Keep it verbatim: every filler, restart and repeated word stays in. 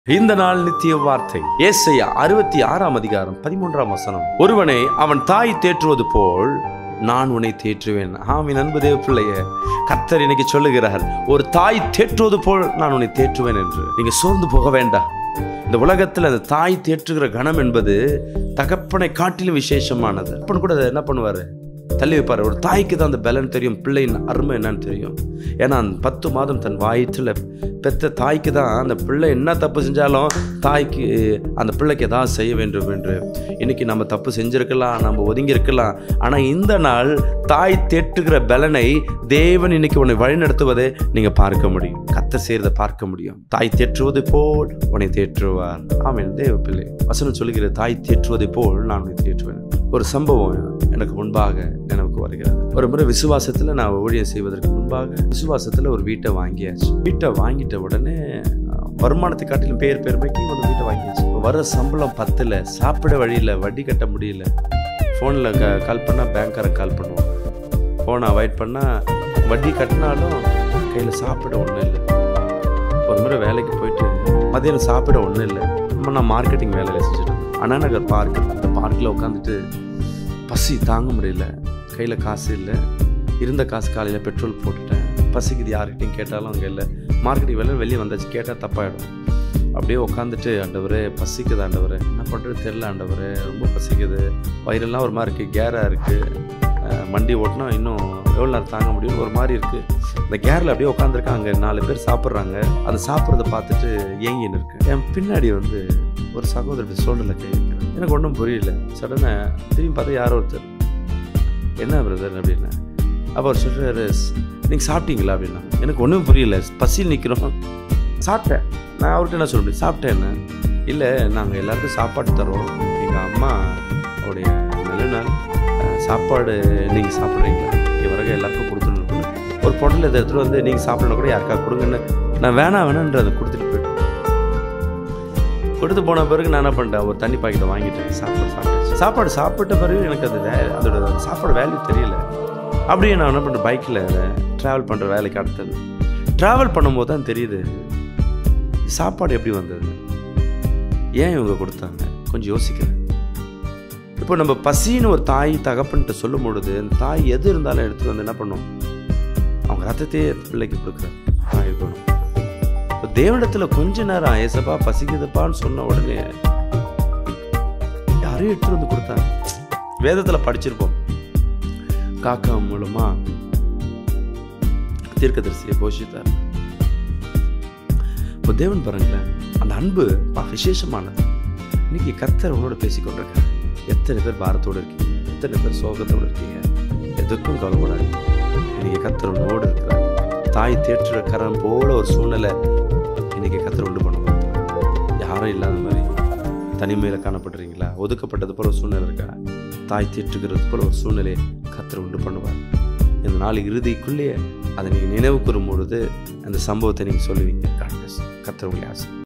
இந்த நாள் நித்திய வார்த்தை ஏசாயா அறுபத்தி ஆறாம் அதிகாரம் பதிமூன்றாம் வசனம். ஒருவனை அவன் தாய் தேற்றுவது போல் நான் உன்னை தேற்றுவேன். ஆமீன். அன்பு தேவ பிள்ளையே, கர்த்தர் இன்னைக்கு சொல்லுகிறார், ஒரு தாய் தேற்றுவது போல் நான் உன்னை தேற்றுவேன் என்று. நீங்க சோர்ந்து போக வேண்டாம். இந்த உலகத்தில் அந்த தாய் தேற்றுகிற கணம் என்பது தகப்பனை காட்டிலும் விசேஷமானது. அப்பன் கூட என்ன பண்ணுவாரு, தள்ளி வைப்பார். ஒரு தாய்க்கு தான் அந்த பலன் தெரியும், பிள்ளையின் அருமை என்னன்னு தெரியும். ஏன்னா அந்த பத்து மாதம் தன் வயிற்றில் பெற்ற தாய்க்கு தான் அந்த பிள்ளை என்ன தப்பு செஞ்சாலும் தாய்க்கு அந்த பிள்ளைக்கு எதாவது செய்ய வேண்டும் என்று. இன்னைக்கு நம்ம தப்பு செஞ்சிருக்கலாம், நம்ம ஒதுங்கி இருக்கலாம். ஆனால் இந்த நாள் தாய் தேற்றுகிற பலனை தேவன் இன்னைக்கு உன்னை வழி நடத்துவதை நீங்கள் பார்க்க முடியும். கர்த்தர் செய்கிறத பார்க்க முடியும். தாய் தேற்றுவது போல் உன்னை தேற்றுவார். ஆமென். தேவ பிள்ளை, வசனம் சொல்லுகிற தாய் தேற்றுவதை போல் நான் உன்னை தேற்றுவேன். ஒரு சம்பவம் எனக்கு முன்பாக நினைவுக்கு வருகிறது. ஒரு முறை விசுவாசத்தில் நான் ஊழியம் செய்வதற்கு முன்பாக விசுவாசத்தில் ஒரு வீட்டை வாங்கியாச்சு. வீட்டை வாங்கிட்ட உடனே வருமானத்தை காட்டிலும் பேர் பெருமைக்கு ஒரு வீட்டை வாங்கியாச்சு. வர சம்பளம் பத்தில், சாப்பிட வழியில், வட்டி கட்ட முடியல. ஃபோனில் க கால் பண்ணால் பேங்க்காரன் கால் பண்ணுவோம், ஃபோனை அவாய்ட் பண்ணால் வட்டி கட்டினாலும் கையில் சாப்பிட ஒன்றும் இல்லை. ஒரு முறை வேலைக்கு போயிட்டு மதியானம் சாப்பிட ஒன்றும் இல்லை. நம்ம நான் மார்க்கெட்டிங் வேலையில் செஞ்சுட்டு இருந்தேன். அண்ணா நகர் பார்க், அந்த பார்க்கில் உட்காந்துட்டு பசி தாங்க முடியல. கையில் காசு இல்லை. இருந்த காசு காலையில் பெட்ரோல் போட்டுட்டேன். பசிக்குது, யார்கிட்டையும் கேட்டாலும் அங்கே இல்லை. மார்க்கெட்டிங் வேலை வெளியே வந்தாச்சு, கேட்டால் தப்பாயிடும். அப்படியே உட்காந்துட்டு, ஆண்டவரே பசிக்குது ஆண்டவரே, என்ன பண்ணுறது தெரியல ஆண்டவரே, ரொம்ப பசிக்குது, வயிறெல்லாம் ஒரு மாதிரி இருக்குது, கேராக இருக்குது, வண்டி ஓட்டினா இன்னும் எவ்வளோ நேரம் தாங்க முடியும், ஒரு மாதிரி இருக்குது. இந்த கேரில் அப்படியே உட்காந்துருக்கேன். அங்கே நாலு பேர் சாப்பிட்றாங்க. அதை சாப்பிட்றத பார்த்துட்டு ஏங்கின்னு இருக்கேன். என் பின்னாடி வந்து ஒரு சகோதரர் சோழனில் கை வைக்கிறேன். எனக்கு ஒன்றும் புரியல. சடனை திரும்பி பார்த்தா யாரோ ஒருத்தர், என்ன பிரதர் அப்படின்னா. அப்போ அவர் சொல்கிறாரு, நீங்கள் சாப்பிட்டீங்களா அப்படின்னா. எனக்கு ஒன்றும் புரியல, பசியில் நிற்கிறோம். சாப்பிட்டேன். நான் அவர்கிட்ட என்ன சொல்ல முடியும், சாப்பிட்டேன் என்ன. இல்லை, நாங்கள் எல்லாருக்கும் சாப்பாடு தரோம், எங்கள் அம்மா அவருடைய நல்ல நாள், சாப்பாடு நீங்கள் சாப்பிட்றீங்களா, இவரக எல்லாருக்கும் கொடுத்துடணும். ஒரு பொருள் இதை எடுத்துகிட்டு வந்து நீங்கள் சாப்பிடணும் கூட யாருக்கா கொடுங்கன்னு நான் வேணாம் வேணான்ற அதை கொடுத்துட்டு போயிட்டேன். கொடுத்து போன பிறகு நான் என்ன பண்ணிட்டேன், ஒரு தண்ணி பாக்கெட்டை வாங்கிட்டேன். சாப்பாடு சாப்பிட்டேன். சாப்பாடு சாப்பிட்ட பிறகு எனக்கு அது வே அதோட சாப்பாடு வேல்யூ தெரியல. அப்படியே நான் என்ன பண்ணுறேன், பைக்கில் ட்ராவல் பண்ணுற வேலைக்கு அடுத்தது ட்ராவல் பண்ணும்போது தான் தெரியுது சாப்பாடு எப்படி வந்தது, ஏன் இவங்க கொடுத்தாங்க. கொஞ்சம் யோசிக்கிறேன். இப்போ நம்ம பசின்னு ஒரு தாய் தகப்பன்ட்டு சொல்லும் பொழுது, அந்த தாய் எது இருந்தாலும் எடுத்துகிட்டு வந்து என்ன பண்ணும், அவங்க ரத்தத்தையே பிள்ளைக்கு கொடுக்குறாங்க. நான் இருக்கணும். இப்போ தேவனிடத்தில் கொஞ்ச நேரம் ஏசப்பா பசிக்குதுப்பான்னு சொன்ன உடனே யாரையும் எடுத்துகிட்டு வந்து கொடுத்தாங்க. வேதத்தில் படிச்சிருப்போம், காக்கா மூலமா தீர்க்கதரிசியை போஷித்தார். இப்போ தேவன் பாருங்களேன், அந்த அன்பு விசேஷமானது. இன்னைக்கு கர்த்தர் உங்களோட பேசிக்கொண்டிருக்காரு. எத்தனை பேர் பாரத்தோடு இருக்கீங்க, எத்தனை பேர் சோகத்தோடு இருக்கீங்க, எதுக்கும் கவலைப்படாது. இன்னைக்கு கர்த்தர் உங்களோடு இருக்கிறார். தாய் தேற்றுற கரம் போல ஒரு சூழ்நிலை இன்னைக்கு கர்த்தர் உண்டு பண்ணுவார். யாரும் இல்லாத மாதிரி தனிமையில் காணப்படுறீங்களா, ஒதுக்கப்பட்டது போல ஒரு சூழ்நிலை இருக்கா, தாய் தேற்றுகிறது போல ஒரு சூழ்நிலையை கர்த்தர் உண்டு பண்ணுவார். இந்த நாள் இறுதிக்குள்ளேயே அதை நீங்கள் நினைவு கூறும் பொழுது அந்த சம்பவத்தை நீங்கள் சொல்லுவீங்க. கர்த்தர் உங்களை ஆசை.